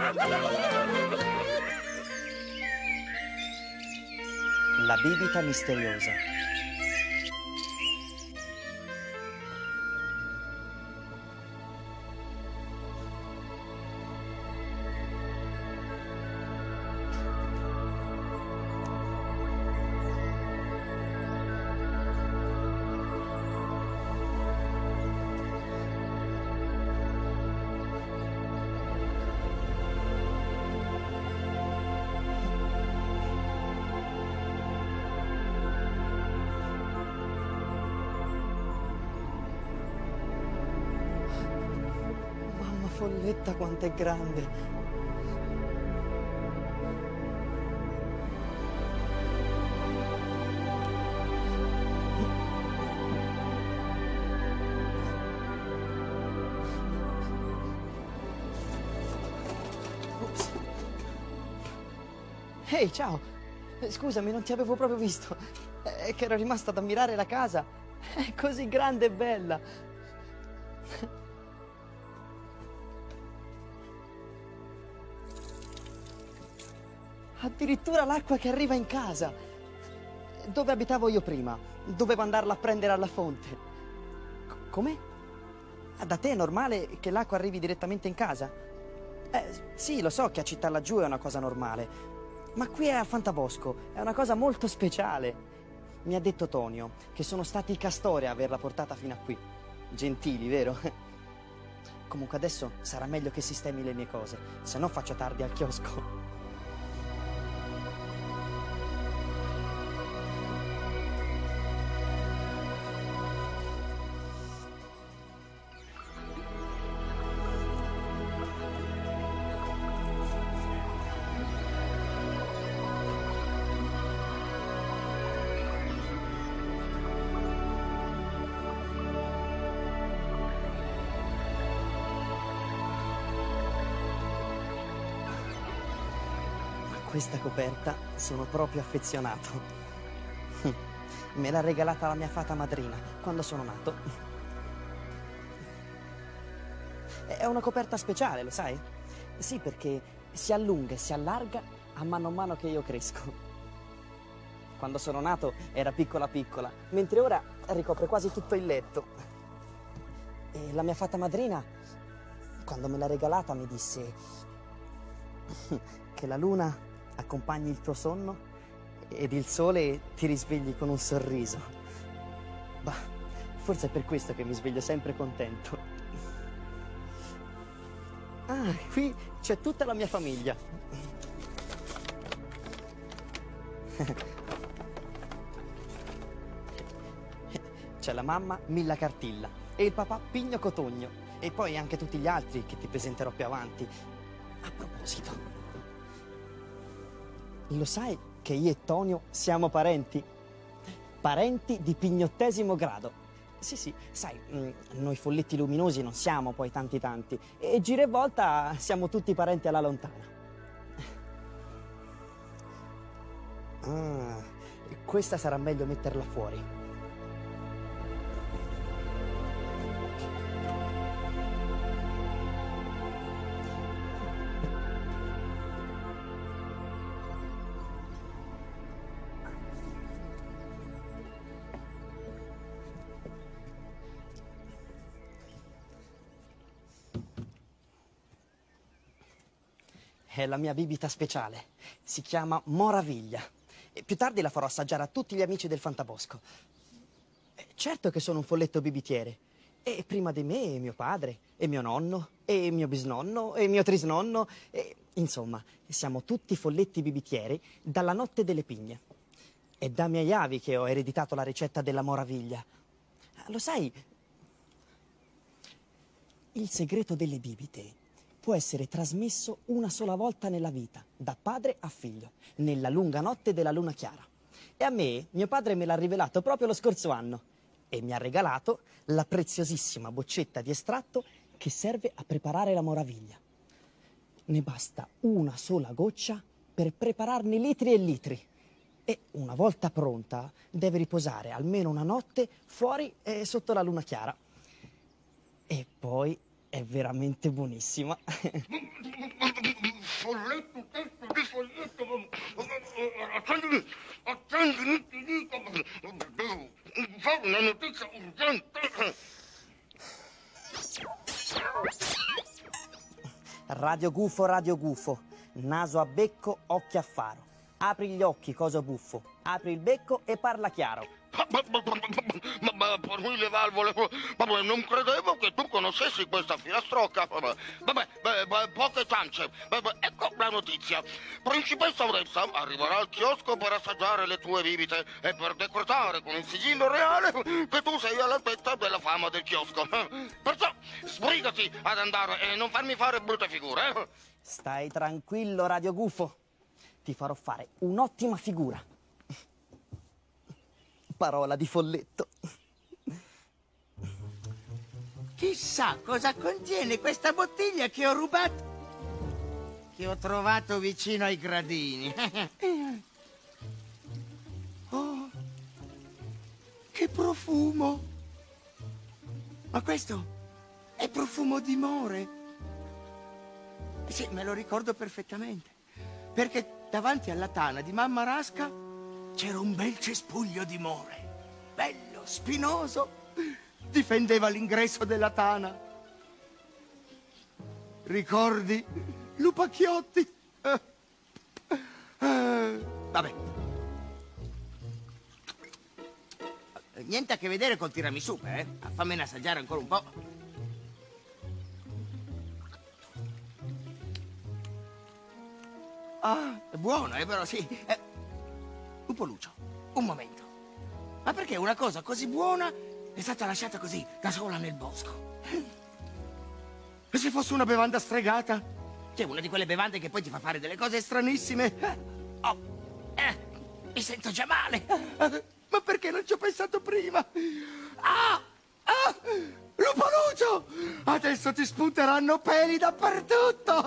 La bibita misteriosa. Folletta, quanto è grande! Ops. Ehi, ciao! Scusami, non ti avevo proprio visto. È che ero rimasta ad ammirare la casa. È così grande e bella. Addirittura l'acqua che arriva in casa. Dove abitavo io prima? Dovevo andarla a prendere alla fonte. Come? Da te è normale che l'acqua arrivi direttamente in casa? Sì, lo so che a città laggiù è una cosa normale, ma qui è a Fantabosco, è una cosa molto speciale. Mi ha detto Tonio che sono stati i castori a averla portata fino a qui. Gentili, vero? Comunque adesso sarà meglio che sistemi le mie cose, se no faccio tardi al chiosco. Questa coperta sono proprio affezionato. Me l'ha regalata la mia fata madrina quando sono nato. È una coperta speciale, lo sai? Sì, perché si allunga e si allarga a mano che io cresco. Quando sono nato era piccola piccola, mentre ora ricopre quasi tutto il letto. E la mia fata madrina, quando me l'ha regalata, mi disse che la luna accompagni il tuo sonno ed il sole ti risvegli con un sorriso. Bah, forse è per questo che mi sveglio sempre contento. Ah, qui c'è tutta la mia famiglia. C'è la mamma Milla Cartilla e il papà Pigno Cotogno e poi anche tutti gli altri che ti presenterò più avanti. A proposito, lo sai che io e Tonio siamo parenti? Parenti di pignottesimo grado. Sì, sai, noi folletti luminosi non siamo poi tanti e gira e volta siamo tutti parenti alla lontana. Ah, questa sarà meglio metterla fuori. È la mia bibita speciale. Si chiama Moraviglia. E più tardi la farò assaggiare a tutti gli amici del Fantabosco. Certo che sono un folletto bibitiere. E prima di me mio padre, e mio nonno, e mio bisnonno, e mio trisnonno. Insomma, siamo tutti folletti bibitieri dalla notte delle pigne. È da miei avi che ho ereditato la ricetta della Moraviglia. Lo sai, il segreto delle bibite può essere trasmesso una sola volta nella vita, da padre a figlio, nella lunga notte della luna chiara. E a me, mio padre me l'ha rivelato proprio lo scorso anno e mi ha regalato la preziosissima boccetta di estratto che serve a preparare la Moraviglia. Ne basta una sola goccia per prepararne litri e litri. E una volta pronta deve riposare almeno una notte fuori sotto la luna chiara. E poi è veramente buonissima. folletto, testo di folletto. Attendimi, ti dico. Devo fare una notizia urgente. Radio gufo, naso a becco, occhi a faro. Apri gli occhi, coso buffo, apri il becco e parla chiaro. Ma per mille valvole, non credevo che tu conoscessi questa filastrocca. Vabbè, poche ciance. Ecco la notizia. Principessa Oressa arriverà al chiosco per assaggiare le tue bibite e per decretare con il sigillo reale che tu sei all'altezza della fama del chiosco. Perciò sbrigati ad andare e non farmi fare brutte figure. Stai tranquillo, Radio Gufo. Ti farò fare un'ottima figura. Parola di folletto. Chissà cosa contiene questa bottiglia che ho rubato, che ho trovato vicino ai gradini. Oh, che profumo! Ma questo è profumo di more. Sì, me lo ricordo perfettamente, perché davanti alla tana di mamma Rasca c'era un bel cespuglio di more, bello, spinoso, difendeva l'ingresso della tana. Ricordi, Lupacchiotti? Vabbè. Niente a che vedere col tiramisù, Fammene assaggiare ancora un po'. Ah, è buono, però sì. Lupo Lucio, un momento. Ma perché una cosa così buona è stata lasciata così, da sola nel bosco? E se fosse una bevanda stregata? Cioè, una di quelle bevande che poi ti fa fare delle cose stranissime? Mi sento già male. Ma perché non ci ho pensato prima? Lupo Lucio! Adesso ti spunteranno peli dappertutto!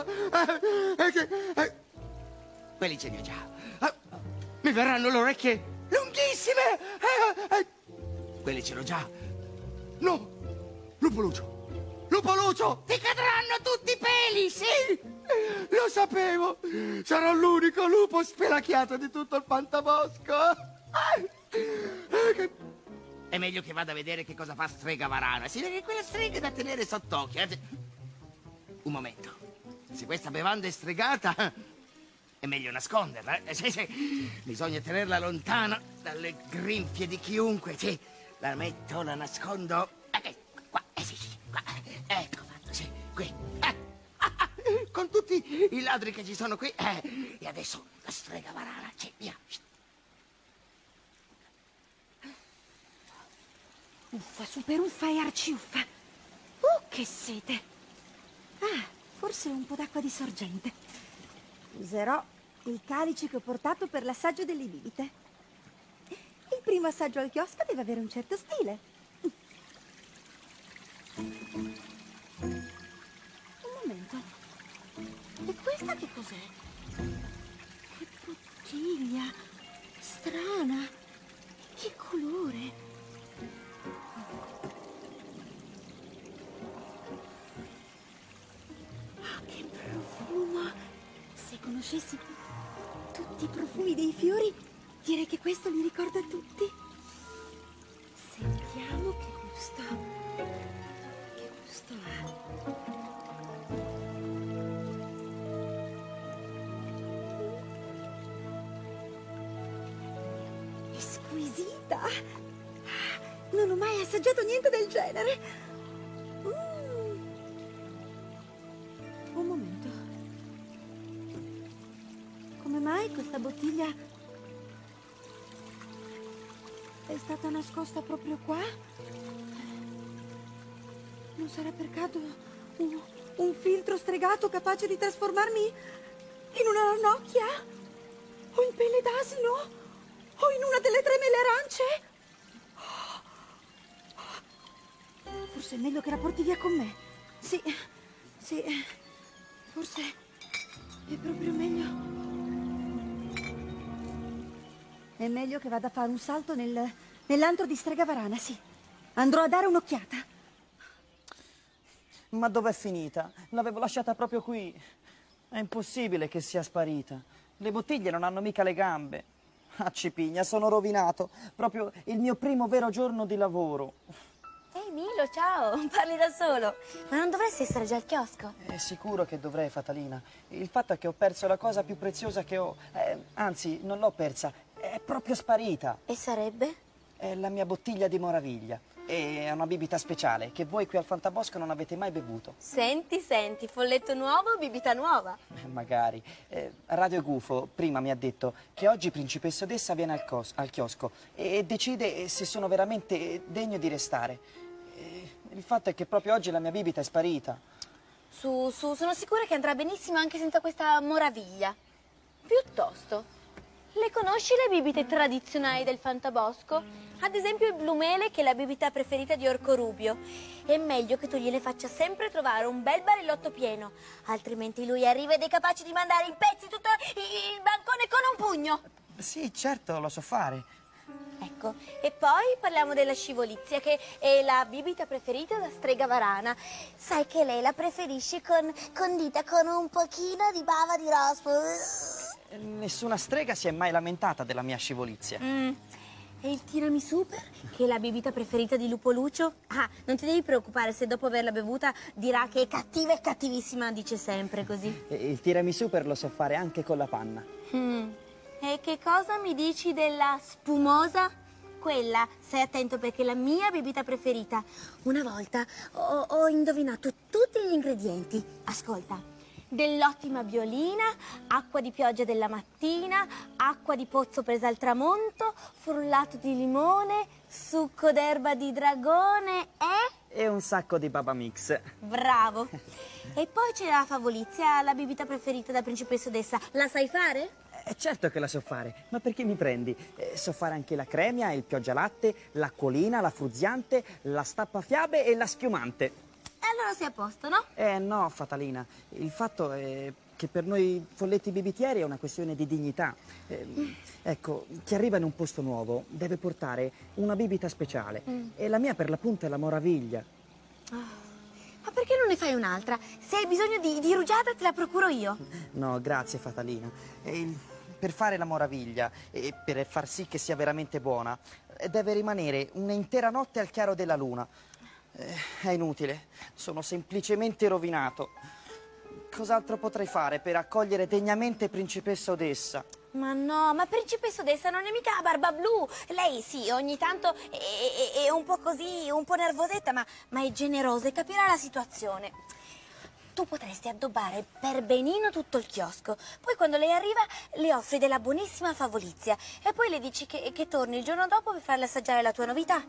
Quelli ce li ho già. Mi verranno le orecchie lunghissime! Quelli ce l'ho già. No! Lupo Lucio! Lupo Lucio! Ti cadranno tutti i peli, sì! Lo sapevo! Sarò l'unico lupo spelacchiato di tutto il fantabosco! È meglio che vada a vedere che cosa fa Strega Varana. Si vede che quella strega è da tenere sott'occhio. Un momento. Se questa bevanda è stregata, è meglio nasconderla. Sì. Bisogna tenerla lontana dalle grinfie di chiunque. Sì. La metto, la nascondo. Qua. Sì, qua. Ecco fatto, sì. Qui. Con tutti i ladri che ci sono qui. E adesso la Strega Varana. Sì, via. Uffa, super uffa e arciuffa. Che sete. Forse un po' d'acqua di sorgente. Userò il calice che ho portato per l'assaggio delle bibite. Il primo assaggio al chiosco deve avere un certo stile. Un momento. E questa che cos'è? Che bottiglia strana. Che colore. Che profumo! Se conoscessi tutti i profumi dei fiori, direi che questo li ricorda tutti. Sentiamo che gusto. Che gusto ha? È squisita! Non ho mai assaggiato niente del genere. Un momento. Come mai questa bottiglia è stata nascosta proprio qua? Non sarà per caso un filtro stregato capace di trasformarmi in una ranocchia? O in pelle d'asino? O in una delle 3 mele arance? Forse è meglio che la porti via con me. Sì, forse è proprio meglio. È meglio che vada a fare un salto nell'antro di Strega Varana, sì. Andrò a dare un'occhiata. Ma dov'è finita? L'avevo lasciata proprio qui. È impossibile che sia sparita. Le bottiglie non hanno mica le gambe. Ah, Cipigna, sono rovinato. Proprio il mio primo vero giorno di lavoro. Ehi Milo, ciao, parli da solo. Ma non dovresti essere già al chiosco? È sicuro che dovrei, Fatalina. Il fatto è che ho perso la cosa più preziosa che ho. Anzi, non l'ho persa, è proprio sparita. E sarebbe? È la mia bottiglia di Moraviglia. È una bibita speciale che voi qui al Fantabosco non avete mai bevuto. Senti, folletto nuovo, bibita nuova. Magari. Radio Gufo prima mi ha detto che oggi Principessa Odessa viene al chiosco e decide se sono veramente degno di restare. Il fatto è che proprio oggi la mia bibita è sparita. Su, sono sicura che andrà benissimo anche senza questa Moraviglia. Piuttosto, le conosci le bibite tradizionali del Fantabosco? Ad esempio il Blumele, che è la bibita preferita di Orco Rubio. È meglio che tu gliene faccia sempre trovare un bel barillotto pieno, altrimenti lui arriva ed è capace di mandare in pezzi tutto il bancone con un pugno. Sì, certo, lo so fare. Ecco, e poi parliamo della scivolizia, che è la bibita preferita da Strega Varana. Sai che lei la preferisce condita con un pochino di bava di rospo. Nessuna strega si è mai lamentata della mia scivolizia. E il tiramisù, che è la bibita preferita di Lupo Lucio? Ah, non ti devi preoccupare se dopo averla bevuta dirà che è cattiva e cattivissima, dice sempre così. Il tiramisù lo so fare anche con la panna. E che cosa mi dici della spumosa? Quella, stai attento perché è la mia bibita preferita. Una volta ho indovinato tutti gli ingredienti. Ascolta. Dell'ottima violina, acqua di pioggia della mattina, acqua di pozzo presa al tramonto, frullato di limone, succo d'erba di dragone E un sacco di baba mix. Bravo! E poi c'è la favolizia, la bibita preferita da Principessa Odessa. La sai fare? Certo che la so fare, ma perché mi prendi? So fare anche la cremia, il pioggialatte, l'acquolina, la fruzziante, la stappafiabe e la schiumante. E allora sei a posto, no? No, Fatalina, il fatto è che per noi folletti bibitieri è una questione di dignità. Ecco, chi arriva in un posto nuovo deve portare una bibita speciale e la mia per l'appunto è la Moraviglia. Ma perché non ne fai un'altra? Se hai bisogno di rugiada te la procuro io. No, grazie Fatalina. Per fare la Moraviglia e per far sì che sia veramente buona deve rimanere un'intera notte al chiaro della luna. È inutile, sono semplicemente rovinato. Cos'altro potrei fare per accogliere degnamente Principessa Odessa? Ma no, ma Principessa Odessa non è mica la barba blu. Lei sì, ogni tanto è un po' così, un po' nervosetta, ma è generosa e capirà la situazione. Tu potresti addobbare per benino tutto il chiosco. Poi quando lei arriva le offri della buonissima favolizia e poi le dici che torni il giorno dopo per farle assaggiare la tua novità.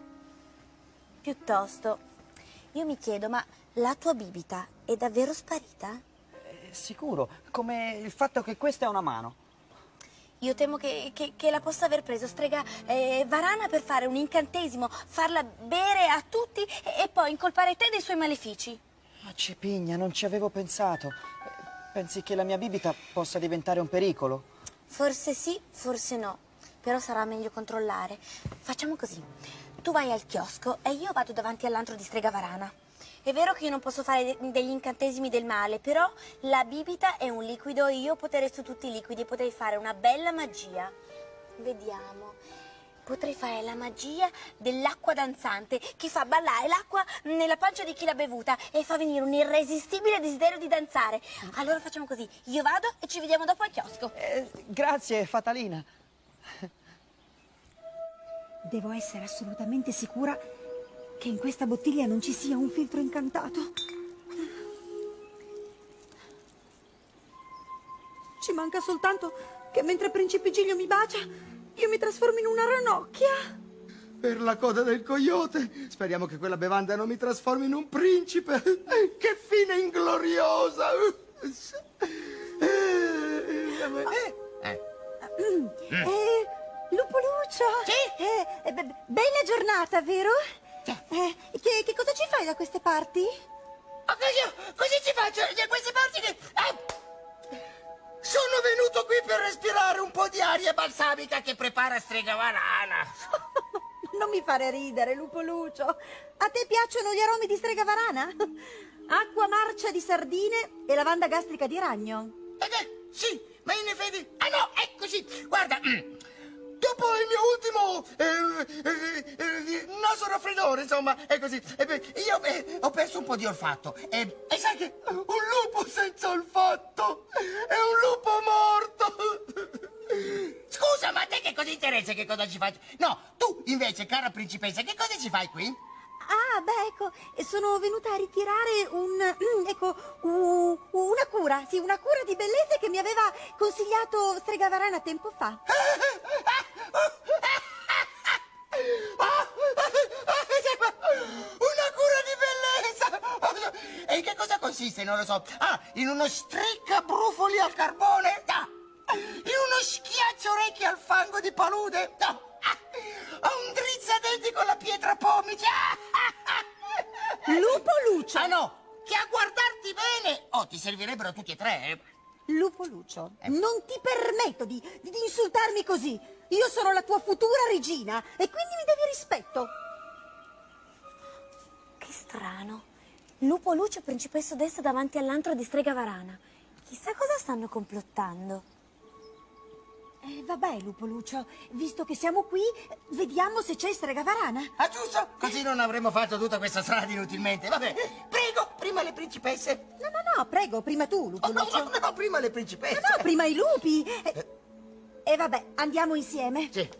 Piuttosto, io mi chiedo, ma la tua bibita è davvero sparita? Sicuro, come il fatto che questa è una mano. Io temo che la possa aver preso Strega Varana per fare un incantesimo, farla bere a tutti e poi incolpare te dei suoi malefici. Ma Cipigna, non ci avevo pensato. Pensi che la mia bibita possa diventare un pericolo? Forse sì, forse no, però sarà meglio controllare. Facciamo così, tu vai al chiosco e io vado davanti all'antro di Strega Varana. È vero che io non posso fare degli incantesimi del male, però la bibita è un liquido e io poterei su tutti i liquidi e potrei fare una bella magia. Vediamo. Potrei fare la magia dell'acqua danzante che fa ballare l'acqua nella pancia di chi l'ha bevuta e fa venire un irresistibile desiderio di danzare. Allora facciamo così, io vado e ci vediamo dopo al chiosco. Grazie, Fatalina. Devo essere assolutamente sicura che in questa bottiglia non ci sia un filtro incantato. Ci manca soltanto che mentre Principe Giglio mi bacia, io mi trasformo in una ranocchia. Per la coda del coyote. Speriamo che quella bevanda non mi trasformi in un principe. Che fine ingloriosa. Lupo Lucio. Sì? Bella giornata, vero? Che cosa ci fai da queste parti? Cosa ci faccio da queste parti che... Sono venuto qui per respirare un po' di aria balsamica che prepara Strega Varana. Non mi fare ridere, Lupo Lucio. A te piacciono gli aromi di Strega Varana? Acqua marcia di sardine e lavanda gastrica di ragno. Sì, ma in effetti... Ah no, eccoci, guarda... Dopo il mio ultimo naso raffreddore, insomma, è così. Io ho perso un po' di olfatto. E sai che un lupo senza olfatto è un lupo morto. Scusa, ma a te che cosa interessa che cosa ci faccio? No, tu invece, cara principessa, che cosa ci fai qui? Ah, beh, ecco, sono venuta a ritirare una cura, sì, una cura di bellezza che mi aveva consigliato Strega Varana tempo fa. Una cura di bellezza! E in che cosa consiste? Non lo so. Ah, in uno striccabrufoli al carbone? No. In uno schiaccio orecchie al fango di palude? No. A un drizzadenti con la pietra pomice? Lupo Lucio! Ah no, che a guardarti bene... Oh, ti servirebbero tutti e tre, eh? Lupo Lucio, non ti permetto di insultarmi così. Io sono la tua futura regina e quindi mi devi rispetto. Che strano. Lupo Lucio e principessa Odessa davanti all'antro di Strega Varana. Chissà cosa stanno complottando. Vabbè, Lupo Lucio, visto che siamo qui, vediamo se c'è Strega Varana. Ah, giusto? Così non avremmo fatto tutta questa strada inutilmente. Vabbè, prego, prima le principesse. No, prego, prima tu, Lupo Lucio. No, prima le principesse. No, prima i lupi. E vabbè, andiamo insieme. Sì.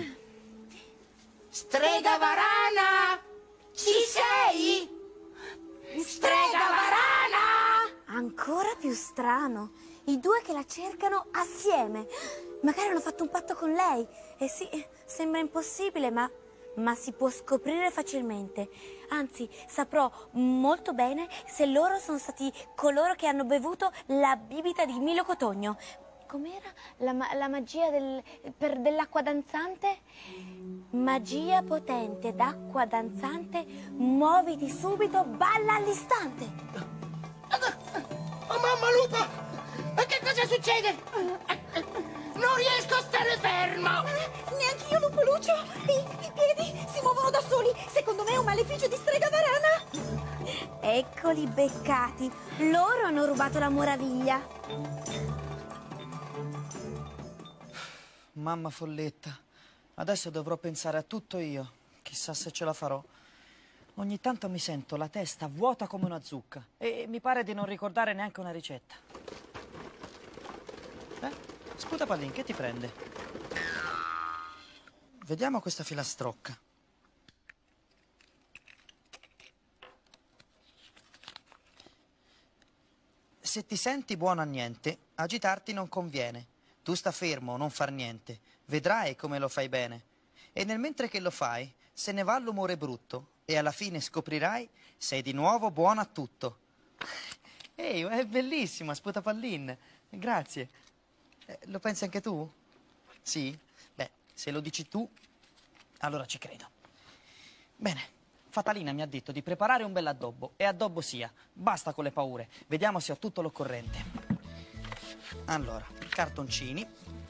Strega Varana, ci sei? Strega Varana! Ancora più strano. I due che la cercano assieme. Magari hanno fatto un patto con lei. Eh sì, sembra impossibile, ma si può scoprire facilmente. Anzi, saprò molto bene se loro sono stati coloro che hanno bevuto la bibita di Milo Cotogno. Com'era? La magia dell'acqua danzante? Magia potente d'acqua danzante, muoviti subito, balla all'istante. Oh, mamma lupa! Ma che cosa succede? Non riesco a stare fermo! Neanch'io, Lupo Lucio. I piedi si muovono da soli. Secondo me è un maleficio di Strega Varana. Eccoli beccati. Loro hanno rubato la meraviglia. Mamma folletta, adesso dovrò pensare a tutto io. Chissà se ce la farò. Ogni tanto mi sento la testa vuota come una zucca e mi pare di non ricordare neanche una ricetta. Sputapallin, che ti prende? Vediamo questa filastrocca. Se ti senti buono a niente, agitarti non conviene. Tu sta fermo, non far niente. Vedrai come lo fai bene. E nel mentre che lo fai, se ne va l'umore brutto. E alla fine scoprirai, sei di nuovo buono a tutto. Ehi, è bellissima, Sputapallin. Grazie. Lo pensi anche tu? Sì? Beh, se lo dici tu, allora ci credo. Bene, Fatalina mi ha detto di preparare un bel addobbo. E addobbo sia. Basta con le paure. Vediamo se ho tutto l'occorrente. Allora, cartoncini.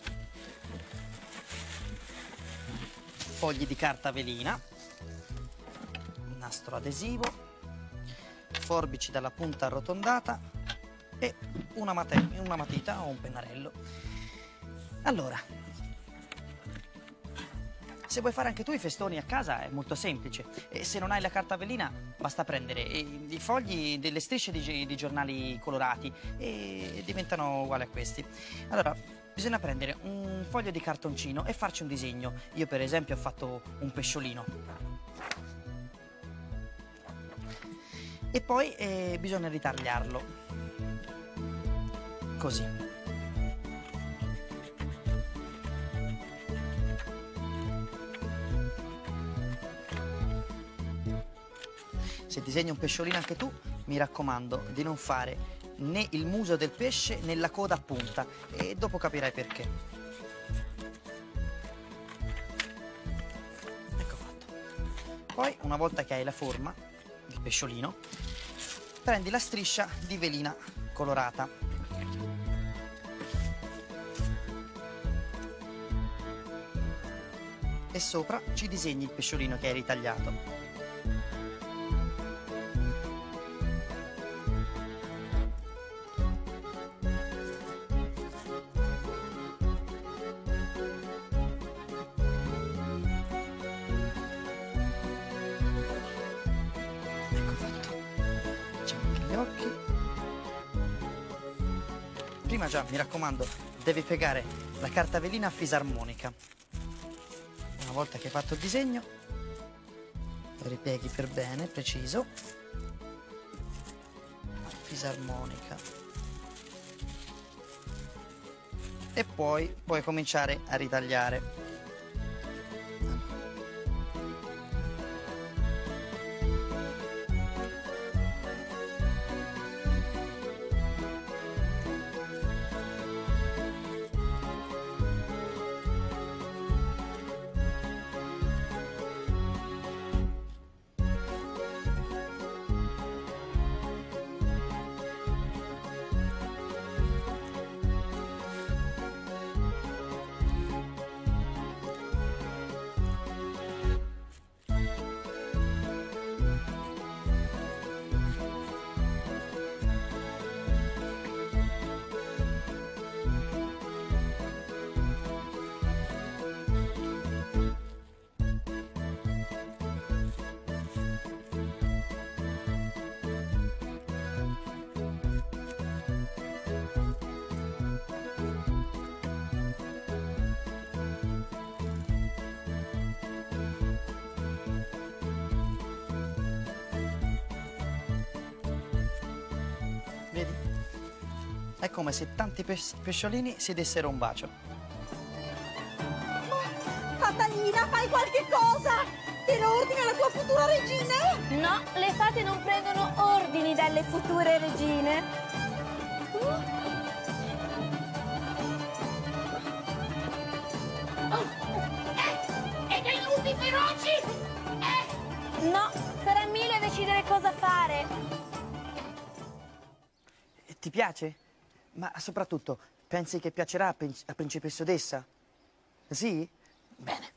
Fogli di carta velina. Nastro adesivo. Forbici dalla punta arrotondata. E una matita o un pennarello. Allora, se vuoi fare anche tu i festoni a casa è molto semplice. E se non hai la carta velina basta prendere i fogli delle strisce di giornali colorati e diventano uguali a questi. Allora, bisogna prendere un foglio di cartoncino e farci un disegno. Io per esempio ho fatto un pesciolino. E poi bisogna ritagliarlo. Così. Se disegni un pesciolino anche tu, mi raccomando di non fare né il muso del pesce né la coda a punta e dopo capirai perché. Ecco fatto. Poi, una volta che hai la forma del pesciolino, prendi la striscia di velina colorata. E sopra ci disegni il pesciolino che hai ritagliato. prima già, mi raccomando, devi piegare la carta velina a fisarmonica. Una volta che hai fatto il disegno, lo ripieghi per bene, preciso. Fisarmonica. E poi puoi cominciare a ritagliare. Vedi? È come se tanti pesciolini si dessero un bacio. Fatalina, fai qualche cosa! Te lo ordina la tua futura regina? No, le fate non prendono ordini dalle future regine. E dei lupi feroci? No, sarà Emilio a decidere cosa fare. Ti piace? Ma soprattutto, pensi che piacerà a Principessa Odessa? Sì? Bene.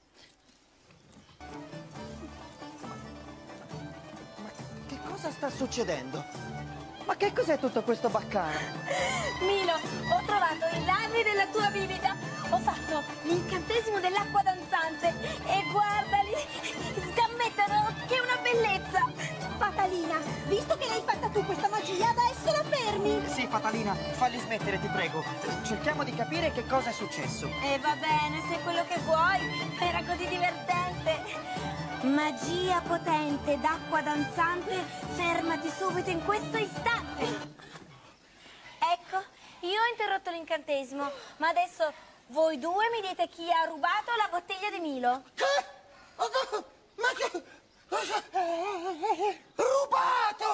Ma che cosa sta succedendo? Ma che cos'è tutto questo baccano? Milo, ho trovato i ladri della tua bibita. Ho fatto l'incantesimo dell'acqua danzante e guardali, scammettano, che è una bellezza. Fatalina, visto che l'hai fatta tu questa magia, adesso la fermi! Sì, Fatalina, falli smettere, ti prego. Cerchiamo di capire che cosa è successo. E va bene, se è quello che vuoi, era così divertente. Magia potente d'acqua danzante, fermati subito in questo istante. Ecco, io ho interrotto l'incantesimo, ma adesso voi due mi dite chi ha rubato la bottiglia di Milo. Che? Ma che? Rubato!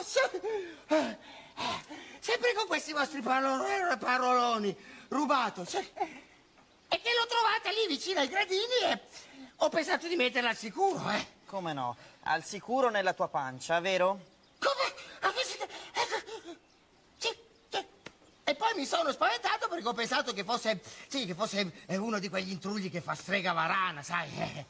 Sempre con questi vostri paroloni. Rubato. E che l'ho trovata lì vicino ai gradini e ho pensato di metterla al sicuro, Come no? Al sicuro nella tua pancia, vero? Come? Sì. E poi mi sono spaventato perché ho pensato che fosse uno di quegli intrugli che fa strega varana, sai?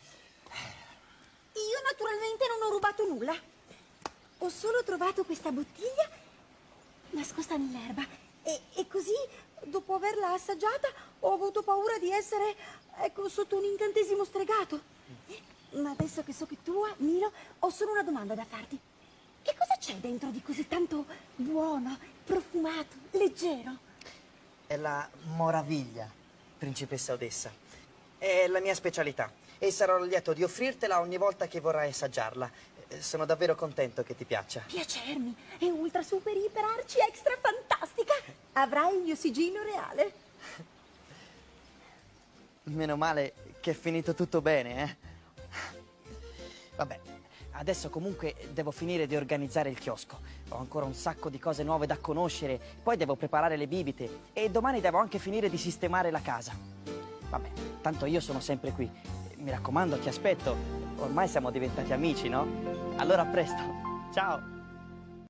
Io naturalmente non ho rubato nulla. Ho solo trovato questa bottiglia nascosta nell'erba. E così, dopo averla assaggiata, ho avuto paura di essere, ecco, sotto un incantesimo stregato. Ma adesso che so che è tua, Milo, ho solo una domanda da farti. Che cosa c'è dentro di così tanto buono, profumato, leggero? È la moraviglia, Principessa Odessa. È la mia specialità e sarò lieto di offrirtela ogni volta che vorrai assaggiarla. Sono davvero contento che ti piaccia. Piacermi, è ultra super iper arci extra fantastica. Avrai il mio sigillo reale. Meno male che è finito tutto bene, eh? Vabbè, adesso comunque devo finire di organizzare il chiosco. Ho ancora un sacco di cose nuove da conoscere, poi devo preparare le bibite e domani devo anche finire di sistemare la casa. Vabbè, tanto io sono sempre qui. Mi raccomando, ti aspetto. Ormai siamo diventati amici, no? Allora a presto. Ciao.